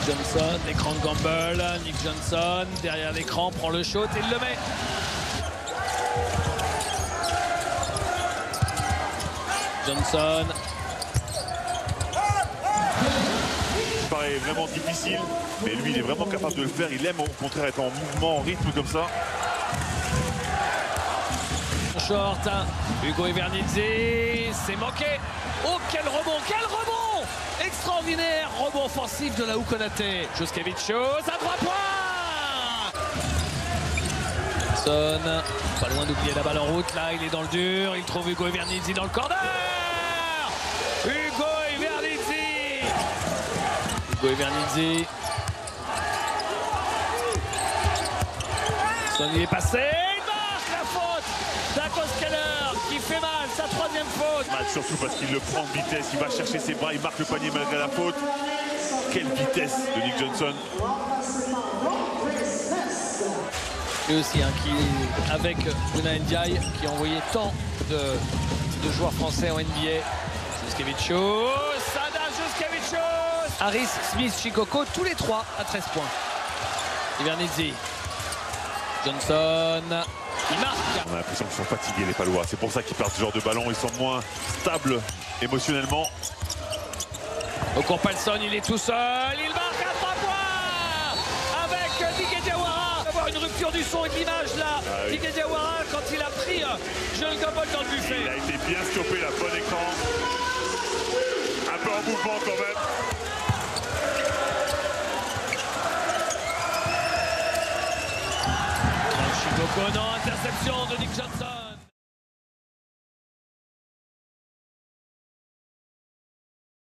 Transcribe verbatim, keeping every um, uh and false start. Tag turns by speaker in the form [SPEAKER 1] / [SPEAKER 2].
[SPEAKER 1] Johnson, écran de Gamble, Nick Johnson, derrière l'écran, prend le shoot et il le met. Johnson.
[SPEAKER 2] Ça paraît vraiment difficile, mais lui il est vraiment capable de le faire. Il aime au contraire être en mouvement, en rythme comme ça.
[SPEAKER 1] Short, Hugo Evernizzi, c'est manqué. Oh quel rebond, quel rebond! Extraordinaire rebond offensif de la Konaté. Juskevicius à trois points. Son, pas loin d'oublier la balle en route. Là, il est dans le dur. Il trouve Hugo Evernizzi dans le corner. Hugo Evernizzi. Hugo Evernizzi. Son, il est passé. Il marque la faute d'Akos Keller qui fait mal. Sa troisième faute.
[SPEAKER 2] Mal surtout parce qu'il le prend de vitesse. Il va chercher ses bras. Il marque le panier malgré la faute. Quelle vitesse de Nick Johnson.
[SPEAKER 1] Lui aussi, hein, qui, avec Bouna Ndiaye, qui a envoyé tant de, de joueurs français en N B A. Juskevicius, Sada Juskevicius, Harris, Smith, Shikoko, tous les trois à treize points. Evernizzi, Johnson, il marque.
[SPEAKER 2] On a l'impression qu'ils sont fatigués les Palois. C'est pour ça qu'ils perdent ce genre de ballon. Ils sont moins stables émotionnellement.
[SPEAKER 1] Au cours Palson, il est tout seul, il marque à trois points avec Didier Diawara. Avoir une rupture du son et de l'image là. Ah oui. Didier Diawara quand il a pris Joel Gamble dans le buffet.
[SPEAKER 2] Il a été bien stoppé, la bonne écran. Un peu en mouvement quand même.
[SPEAKER 1] Chicago, non, interception de Nick Johnson.